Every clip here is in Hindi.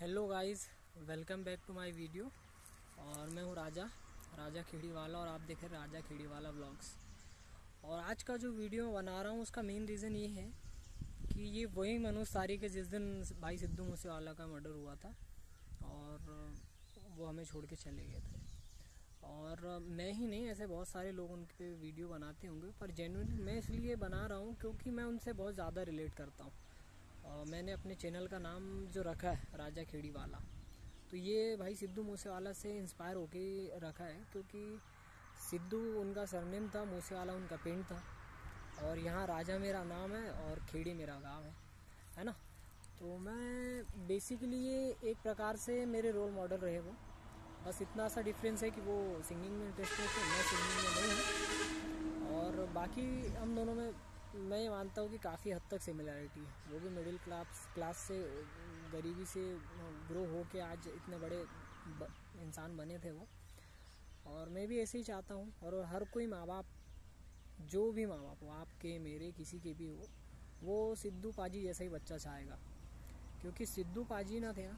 Hello guys, welcome back to my video. और मैं हूँ राजा खेड़ीवाला और आप देख रहे हैं राजा खेड़ीवाला व्लॉग्स। और आज का जो वीडियो बना रहा हूँ उसका मेन रीज़न ये है कि ये वही मनोज तारिक है जिस दिन भाई सिद्धू मूसेवाला का मर्डर हुआ था और वो हमें छोड़ के चले गए थे। और मैं ही नहीं, ऐसे बहुत सारे लोग उन पे वीडियो बनाते होंगे, पर जेन्युइनली मैं इसलिए बना रहा हूँ क्योंकि मैं उनसे बहुत ज़्यादा रिलेट करता हूँ। मैंने अपने चैनल का नाम जो रखा है राजा खेड़ीवाला, तो ये भाई सिद्धू मूसेवाला से इंस्पायर होके रखा है, क्योंकि सिद्धू उनका सरनेम था, मूसेवाला उनका पेंट था, और यहाँ राजा मेरा नाम है और खेड़ी मेरा गांव है ना। तो मैं बेसिकली ये एक प्रकार से मेरे रोल मॉडल रहे वो, बस इतना सा डिफरेंस है कि वो सिंगिंग में इंटरेस्टेड थे, मैं सिंगिंग में नहीं हूँ। और बाकी हम दोनों में मैं ये मानता हूँ कि काफ़ी हद तक सिमिलरिटी है। वो भी मिडिल क्लास से, गरीबी से ग्रो हो के आज इतने बड़े इंसान बने थे वो, और मैं भी ऐसे ही चाहता हूँ। और हर कोई माँ बाप, जो भी माँ बाप हो, आपके मेरे किसी के भी हो, वो सिद्धू पाजी जैसा ही बच्चा चाहेगा। क्योंकि सिद्धू पाजी ना थे ना,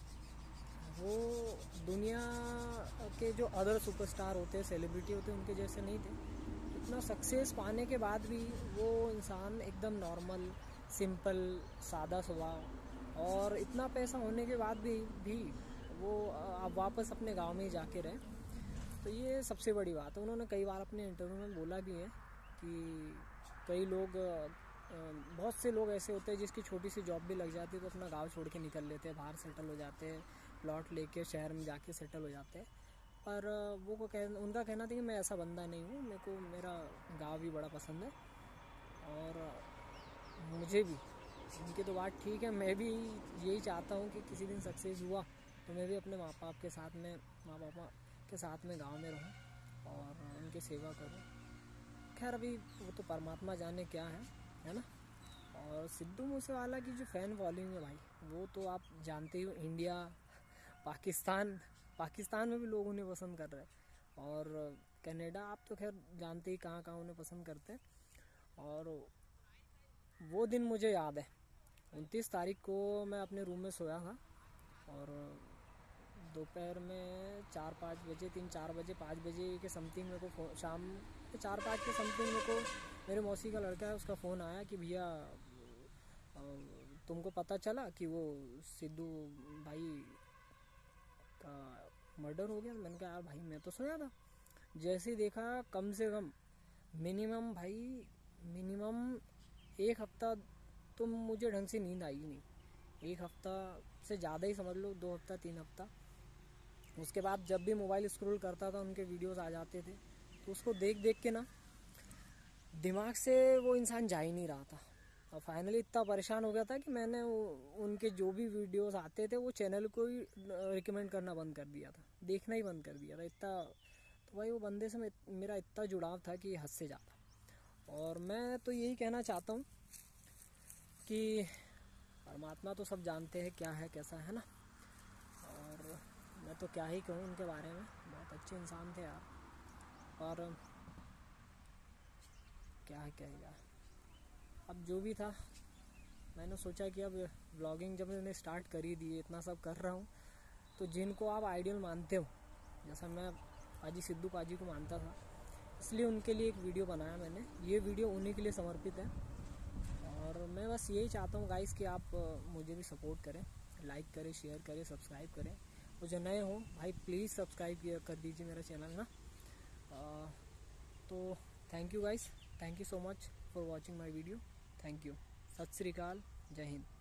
वो दुनिया के जो अदर सुपरस्टार होते हैं, सेलिब्रिटी होते हैं, उनके जैसे नहीं थे। इतना सक्सेस पाने के बाद भी वो इंसान एकदम नॉर्मल, सिंपल, सादा स्वभाव, और इतना पैसा होने के बाद भी वो अब वापस अपने गांव में ही जाके रहे। तो ये सबसे बड़ी बात है। उन्होंने कई बार अपने इंटरव्यू में बोला भी है कि कई लोग, बहुत से लोग ऐसे होते हैं जिसकी छोटी सी जॉब भी लग जाती है तो अपना गांव छोड़ के निकल लेते हैं, बाहर सेटल हो जाते हैं, प्लॉट लेके शहर में जाके सेटल हो जाते हैं। पर वो उनका कहना था कि मैं ऐसा बंदा नहीं हूँ, मेरे को मेरा गांव भी बड़ा पसंद है। और मुझे भी उनकी तो बात ठीक है, मैं भी यही चाहता हूँ कि किसी दिन सक्सेस हुआ तो मैं भी अपने माँ बाप के साथ में गांव में रहूँ और उनकी सेवा करूँ। खैर अभी वो तो परमात्मा जाने क्या है ना। और सिद्धू मूसेवाला की जो फ़ैन फॉलोइंग है भाई, वो तो आप जानते ही हो। इंडिया, पाकिस्तान में भी लोग उन्हें पसंद कर रहे हैं, और कनाडा, आप तो खैर जानते ही कहाँ कहाँ उन्हें पसंद करते हैं। और वो दिन मुझे याद है, 29 तारीख को मैं अपने रूम में सोया था और दोपहर में 4-5 बजे, 3-4 बजे, 5 बजे के समथिंग मेरे को शाम के 4-5 के समथिंग मेरे को मेरे मौसी का लड़का है, उसका फ़ोन आया कि भैया तुमको पता चला कि वो सिद्धू भाई का मर्डर हो गया। मैंने कहा यार भाई मैं तो सोया था। जैसे ही देखा, कम से कम मिनिमम 1 हफ्ता तो मुझे ढंग से नींद आई नहीं। 1 हफ्ता से ज़्यादा ही समझ लो, 2 हफ्ता 3 हफ्ता। उसके बाद जब भी मोबाइल स्क्रॉल करता था उनके वीडियोस आ जाते थे, तो उसको देख के ना दिमाग से वो इंसान जा ही नहीं रहा था। और फाइनली इतना परेशान हो गया था कि मैंने उनके जो भी वीडियोस आते थे वो चैनल को ही रिकमेंड करना बंद कर दिया था, देखना ही बंद कर दिया था। इतना तो भाई वो बंदे से मेरा इतना जुड़ाव था कि हद से ज़्यादा। और मैं तो यही कहना चाहता हूँ कि परमात्मा तो सब जानते हैं क्या है कैसा है ना। और मैं तो क्या ही कहूँ उनके बारे में, बहुत अच्छे इंसान थे यार। और क्या है क्या यार, अब जो भी था, मैंने सोचा कि अब व्लॉगिंग जब मैंने स्टार्ट कर ही दी, इतना सब कर रहा हूँ, तो जिनको आप आइडियल मानते हो, जैसा मैं पाजी सिद्धू पाजी को मानता था, इसलिए उनके लिए एक वीडियो बनाया मैंने। ये वीडियो उन्हीं के लिए समर्पित है। और मैं बस यही चाहता हूँ गाइस कि आप मुझे भी सपोर्ट करें, लाइक करें, शेयर करें, सब्सक्राइब करें। और जो नए हो भाई प्लीज़ सब्सक्राइब कर दीजिए मेरा चैनल ना। तो thank you guys, thank you so much for watching my video. Thank you, Sat Sri अकाल, जय हिंद।